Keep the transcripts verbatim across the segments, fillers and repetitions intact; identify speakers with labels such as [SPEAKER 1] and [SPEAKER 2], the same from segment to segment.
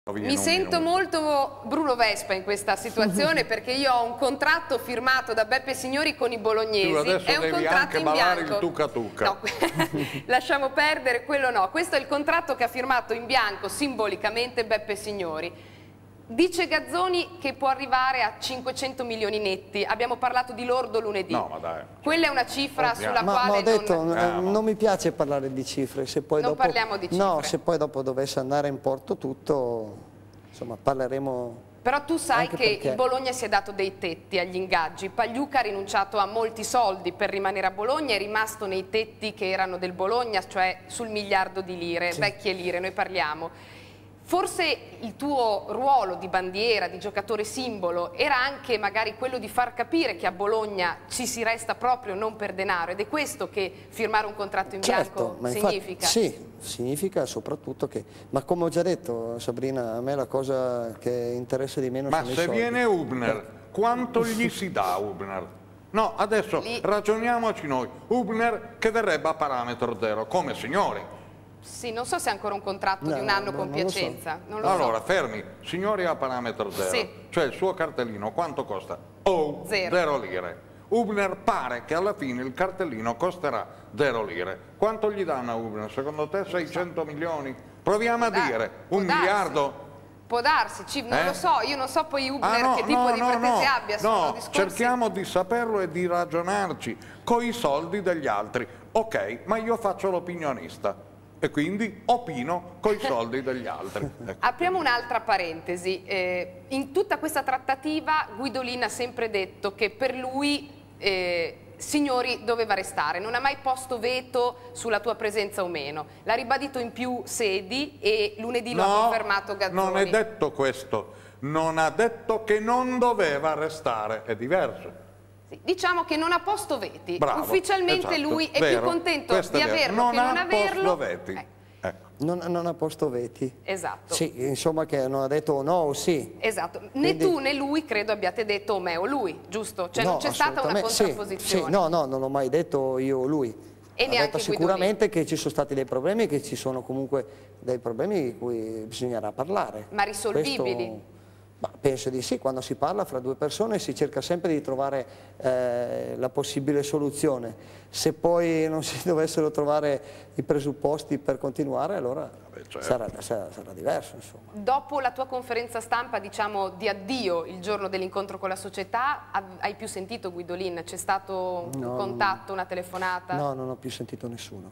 [SPEAKER 1] Mi sento molto Bruno Vespa in questa situazione perché io ho un contratto firmato da Beppe Signori con i bolognesi.
[SPEAKER 2] Tu adesso
[SPEAKER 1] è un
[SPEAKER 2] devi
[SPEAKER 1] contratto
[SPEAKER 2] anche
[SPEAKER 1] in
[SPEAKER 2] ballare
[SPEAKER 1] bianco.
[SPEAKER 2] il tucca tucca.
[SPEAKER 1] No, lasciamo perdere, quello no. Questo è il contratto che ha firmato in bianco simbolicamente Beppe Signori. Dice Gazzoni che può arrivare a cinquecento milioni netti. Abbiamo parlato di lordo lunedì.
[SPEAKER 2] No, ma dai.
[SPEAKER 1] Quella è una cifra
[SPEAKER 2] Ovvio.
[SPEAKER 1] sulla
[SPEAKER 3] ma,
[SPEAKER 1] quale
[SPEAKER 3] ma ho detto,
[SPEAKER 1] non...
[SPEAKER 3] eh, non mi piace parlare di cifre. Se poi
[SPEAKER 1] Non
[SPEAKER 3] dopo,
[SPEAKER 1] parliamo di cifre.
[SPEAKER 3] No, se poi dopo dovesse andare in porto tutto, insomma, parleremo.
[SPEAKER 1] Però tu sai
[SPEAKER 3] anche
[SPEAKER 1] che
[SPEAKER 3] perché...
[SPEAKER 1] il Bologna si è dato dei tetti agli ingaggi. Pagliuca ha rinunciato a molti soldi per rimanere a Bologna, è rimasto nei tetti che erano del Bologna, cioè sul miliardo di lire, sì. Vecchie lire, noi parliamo. Forse il tuo ruolo di bandiera, di giocatore simbolo, era anche magari quello di far capire che a Bologna ci si resta proprio non per denaro, ed è questo che firmare un contratto in
[SPEAKER 3] certo,
[SPEAKER 1] bianco
[SPEAKER 3] ma
[SPEAKER 1] significa?
[SPEAKER 3] Infatti, sì, significa soprattutto che, ma come ho già detto Sabrina, a me la cosa che interessa di meno
[SPEAKER 2] ma
[SPEAKER 3] sono i
[SPEAKER 2] se
[SPEAKER 3] soldi.
[SPEAKER 2] viene Hübner, quanto gli si dà Hübner? No, adesso Lì... ragioniamoci noi. Hübner che verrebbe a parametro zero, come Signori.
[SPEAKER 1] Sì, non so se è ancora un contratto
[SPEAKER 3] no,
[SPEAKER 1] di un anno
[SPEAKER 3] no,
[SPEAKER 1] con
[SPEAKER 3] non
[SPEAKER 1] Piacenza.
[SPEAKER 3] Lo so.
[SPEAKER 1] Non lo
[SPEAKER 2] allora,
[SPEAKER 1] so.
[SPEAKER 2] fermi, Signori a parametro zero,
[SPEAKER 1] sì.
[SPEAKER 2] Cioè il suo cartellino quanto costa? Oh,
[SPEAKER 1] zero.
[SPEAKER 2] zero lire. Hübner pare che alla fine il cartellino costerà zero lire. Quanto gli danno a Hübner? Secondo te seicento milioni? Proviamo a
[SPEAKER 1] Può
[SPEAKER 2] dire,
[SPEAKER 1] può
[SPEAKER 2] un
[SPEAKER 1] darsi.
[SPEAKER 2] miliardo?
[SPEAKER 1] Può darsi, ci, non
[SPEAKER 2] eh?
[SPEAKER 1] lo so, io non so poi Hübner
[SPEAKER 2] ah, no,
[SPEAKER 1] che tipo
[SPEAKER 2] no,
[SPEAKER 1] di
[SPEAKER 2] no,
[SPEAKER 1] pretese
[SPEAKER 2] no,
[SPEAKER 1] abbia, sono
[SPEAKER 2] no,
[SPEAKER 1] discorsi...
[SPEAKER 2] cerchiamo di saperlo e di ragionarci coi soldi degli altri. Ok, ma io faccio l'opinionista e quindi opino coi soldi degli altri. Ecco.
[SPEAKER 1] Apriamo un'altra parentesi. Eh, in tutta questa trattativa Guidolin ha sempre detto che per lui eh, Signori doveva restare, non ha mai posto veto sulla tua presenza o meno. L'ha ribadito in più sedi e lunedì
[SPEAKER 2] no,
[SPEAKER 1] lo ha confermato Gazzoni.
[SPEAKER 2] Non è detto questo, non ha detto che non doveva restare, è diverso.
[SPEAKER 1] Sì, diciamo che non ha posto veti.
[SPEAKER 2] Bravo,
[SPEAKER 1] ufficialmente
[SPEAKER 2] esatto,
[SPEAKER 1] lui è
[SPEAKER 2] vero,
[SPEAKER 1] più contento di
[SPEAKER 2] è
[SPEAKER 1] averlo
[SPEAKER 2] non
[SPEAKER 1] che non
[SPEAKER 2] ha
[SPEAKER 1] averlo.
[SPEAKER 2] Posto veti.
[SPEAKER 1] Eh.
[SPEAKER 2] Ecco.
[SPEAKER 3] Non, non ha posto veti.
[SPEAKER 1] Esatto.
[SPEAKER 3] Sì, insomma che non ha detto no o sì.
[SPEAKER 1] Esatto. Né
[SPEAKER 3] Quindi...
[SPEAKER 1] tu né lui credo abbiate detto o me o lui, giusto? Cioè no, non c'è stata una contrapposizione.
[SPEAKER 3] Sì, sì, no, no, non l'ho mai detto io o lui.
[SPEAKER 1] E
[SPEAKER 3] ha
[SPEAKER 1] neanche
[SPEAKER 3] detto sicuramente che ci sono stati dei problemi e che ci sono comunque dei problemi di cui bisognerà parlare.
[SPEAKER 1] Ma risolvibili?
[SPEAKER 3] Questo... Ma penso di sì, quando si parla fra due persone si cerca sempre di trovare eh, la possibile soluzione. Se poi non si dovessero trovare i presupposti per continuare, allora Vabbè, certo. sarà, sarà, sarà diverso. Insomma.
[SPEAKER 1] Dopo la tua conferenza stampa, diciamo, di addio il giorno dell'incontro con la società, hai più sentito Guidolin? C'è stato un
[SPEAKER 3] no,
[SPEAKER 1] contatto, una telefonata?
[SPEAKER 3] No, non ho più sentito nessuno.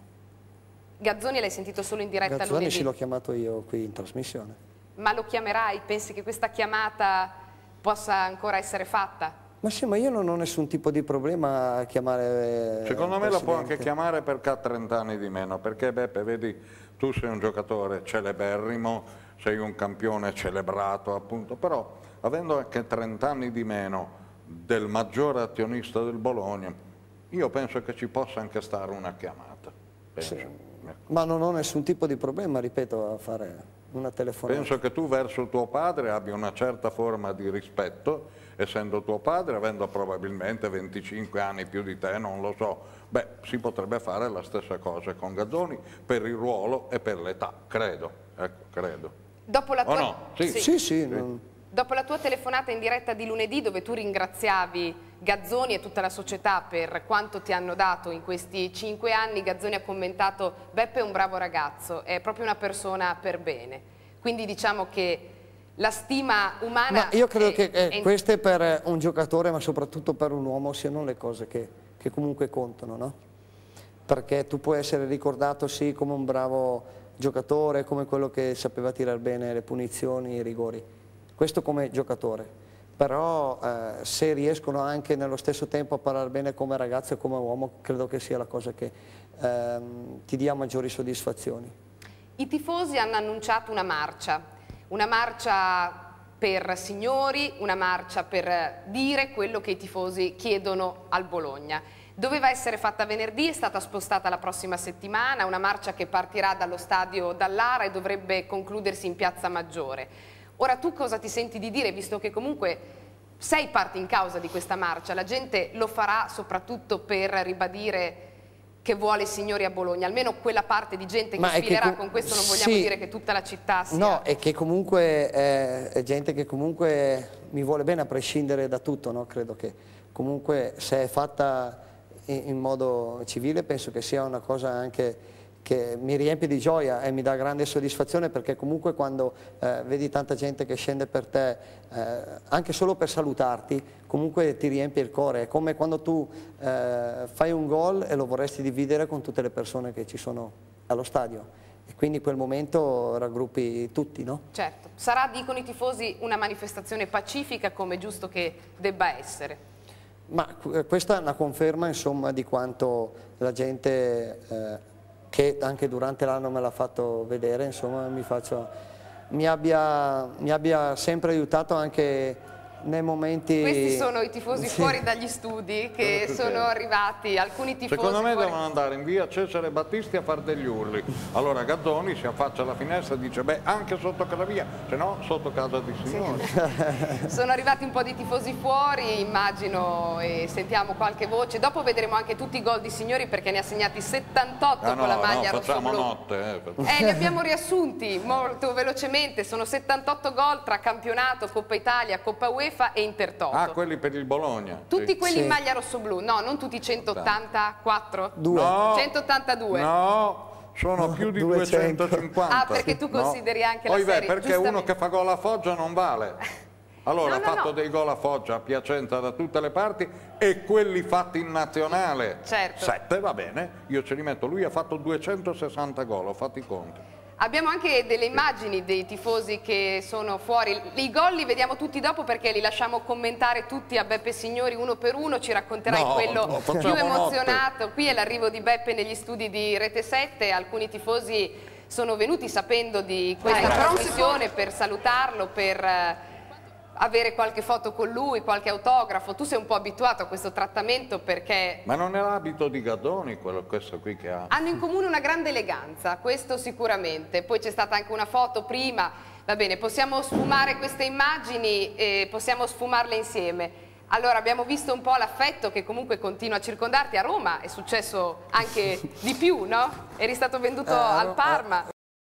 [SPEAKER 1] Gazzoni l'hai sentito solo in diretta
[SPEAKER 3] Gazzoni
[SPEAKER 1] lunedì?
[SPEAKER 3] sì, l'ho chiamato io qui in trasmissione.
[SPEAKER 1] Ma lo chiamerai? Pensi che questa chiamata possa ancora essere fatta?
[SPEAKER 3] Ma sì, ma io non ho nessun tipo di problema a chiamare.
[SPEAKER 2] Secondo me la può anche chiamare perché ha trenta anni di meno, perché Beppe, vedi, tu sei un giocatore celeberrimo, sei un campione celebrato appunto, però avendo anche trenta anni di meno del maggiore azionista del Bologna, io penso che ci possa anche stare una chiamata. Penso.
[SPEAKER 3] Sì, ma non ho nessun tipo di problema, ripeto, a fare una telefonata.
[SPEAKER 2] Penso che tu verso tuo padre abbia una certa forma di rispetto, essendo tuo padre, avendo probabilmente venticinque anni più di te, non lo so. Beh, si potrebbe fare la stessa cosa con Gazzoni per il ruolo e per l'età, credo. Ecco, credo.
[SPEAKER 1] Dopo la tua...
[SPEAKER 2] O no? Sì,
[SPEAKER 3] sì, sì. sì, sì.
[SPEAKER 1] Non... Dopo la tua telefonata in diretta di lunedì, dove tu ringraziavi Gazzoni e tutta la società per quanto ti hanno dato in questi cinque anni, Gazzoni ha commentato: Beppe è un bravo ragazzo, è proprio una persona per bene. Quindi diciamo che la stima umana...
[SPEAKER 3] Ma io credo
[SPEAKER 1] è,
[SPEAKER 3] che eh,
[SPEAKER 1] è...
[SPEAKER 3] queste per un giocatore, ma soprattutto per un uomo, siano le cose che, che comunque contano, no? Perché tu puoi essere ricordato sì come un bravo giocatore, come quello che sapeva tirare bene le punizioni, i rigori. Questo come giocatore, però eh, se riescono anche nello stesso tempo a parlare bene come ragazzo e come uomo, credo che sia la cosa che ehm, ti dia maggiori soddisfazioni.
[SPEAKER 1] I tifosi hanno annunciato una marcia, una marcia per Signori, una marcia per dire quello che i tifosi chiedono al Bologna. Doveva essere fatta venerdì, è stata spostata la prossima settimana, una marcia che partirà dallo stadio Dallara e dovrebbe concludersi in Piazza Maggiore. Ora tu cosa ti senti di dire, visto che comunque sei parte in causa di questa marcia? La gente lo farà soprattutto per ribadire che vuole i signori a Bologna, almeno quella parte di gente che
[SPEAKER 3] Ma
[SPEAKER 1] sfilerà,
[SPEAKER 3] che,
[SPEAKER 1] con questo non vogliamo
[SPEAKER 3] sì,
[SPEAKER 1] dire che tutta la città sia...
[SPEAKER 3] No, è che comunque è, è gente che comunque mi vuole bene a prescindere da tutto, no? Credo che comunque se è fatta in, in modo civile penso che sia una cosa anche che mi riempie di gioia e mi dà grande soddisfazione, perché comunque quando eh, vedi tanta gente che scende per te, eh, anche solo per salutarti, comunque ti riempie il cuore. È come quando tu eh, fai un gol e lo vorresti dividere con tutte le persone che ci sono allo stadio. E quindi in quel momento raggruppi tutti, no?
[SPEAKER 1] Certo. Sarà, dicono i tifosi, una manifestazione pacifica, come è giusto che debba essere?
[SPEAKER 3] Ma questa è una conferma, insomma, di quanto la gente... Eh, che anche durante l'anno me l'ha fatto vedere, insomma, mi, faccio, mi, abbia, mi abbia sempre aiutato anche nei momenti...
[SPEAKER 1] Questi sono i tifosi
[SPEAKER 3] sì.
[SPEAKER 1] fuori dagli studi che sono arrivati, alcuni tifosi
[SPEAKER 2] Secondo me
[SPEAKER 1] fuori...
[SPEAKER 2] devono andare in via Cesare Battisti a fare degli urli. Allora Gazzoni si affaccia alla finestra e dice, beh, anche sotto casa via, se no sotto casa di signori.
[SPEAKER 1] Sì. Sono arrivati un po' di tifosi fuori, immagino, e sentiamo qualche voce. Dopo vedremo anche tutti i gol di signori, perché ne ha segnati settantotto
[SPEAKER 2] Ah, no,
[SPEAKER 1] con la maglia
[SPEAKER 2] no, facciamo
[SPEAKER 1] rossoblu.
[SPEAKER 2] notte. Eh.
[SPEAKER 1] Eh, li abbiamo riassunti molto velocemente, sono settantotto gol tra campionato, Coppa Italia, Coppa UEFA e Intertoto.
[SPEAKER 2] Ah, quelli per il Bologna.
[SPEAKER 1] Tutti
[SPEAKER 2] sì.
[SPEAKER 1] quelli
[SPEAKER 3] Sì.
[SPEAKER 1] in maglia rossoblu, no, non tutti centottantaquattro?
[SPEAKER 3] Due.
[SPEAKER 2] No,
[SPEAKER 1] centottantadue.
[SPEAKER 2] no, sono più di
[SPEAKER 3] duecento.
[SPEAKER 2] duecentocinquanta.
[SPEAKER 1] Ah, perché tu consideri
[SPEAKER 2] no.
[SPEAKER 1] anche la
[SPEAKER 2] Poi, beh,
[SPEAKER 1] serie,
[SPEAKER 2] perché
[SPEAKER 1] giustamente.
[SPEAKER 2] uno che fa gol a Foggia non vale. Allora
[SPEAKER 1] No, no,
[SPEAKER 2] ha fatto
[SPEAKER 1] no.
[SPEAKER 2] dei gol a Foggia, a Piacenza, da tutte le parti, e quelli fatti in nazionale.
[SPEAKER 1] Certo.
[SPEAKER 2] Sette, va bene, io ce li metto. Lui ha fatto duecentosessanta gol, ho fatto i conti.
[SPEAKER 1] Abbiamo anche delle immagini dei tifosi che sono fuori. I gol li vediamo tutti dopo, perché li lasciamo commentare tutti a Beppe Signori uno per uno. Ci racconterai
[SPEAKER 2] No,
[SPEAKER 1] quello
[SPEAKER 2] no,
[SPEAKER 1] più
[SPEAKER 2] facciamo
[SPEAKER 1] emozionato.
[SPEAKER 2] notte.
[SPEAKER 1] Qui è l'arrivo di Beppe negli studi di Rete sette. Alcuni tifosi sono venuti sapendo di questa
[SPEAKER 2] Dai,
[SPEAKER 1] trasmissione per salutarlo, per eh, avere qualche foto con lui, qualche autografo. Tu sei un po' abituato a questo trattamento, perché
[SPEAKER 2] Ma non è l'abito di Gazzoni quello, questo qui che ha?
[SPEAKER 1] hanno in comune una grande eleganza, questo sicuramente. Poi c'è stata anche una foto prima, va bene, possiamo sfumare queste immagini e possiamo sfumarle insieme. Allora, abbiamo visto un po' l'affetto che comunque continua a circondarti. A Roma è successo anche di più, no? Eri stato venduto
[SPEAKER 3] Eh,
[SPEAKER 1] al Parma.